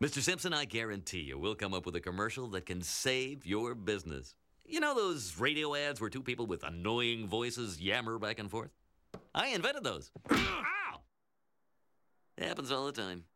Mr. Simpson, I guarantee you we'll come up with a commercial that can save your business. You know those radio ads where two people with annoying voices yammer back and forth? I invented those. Ow! It happens all the time.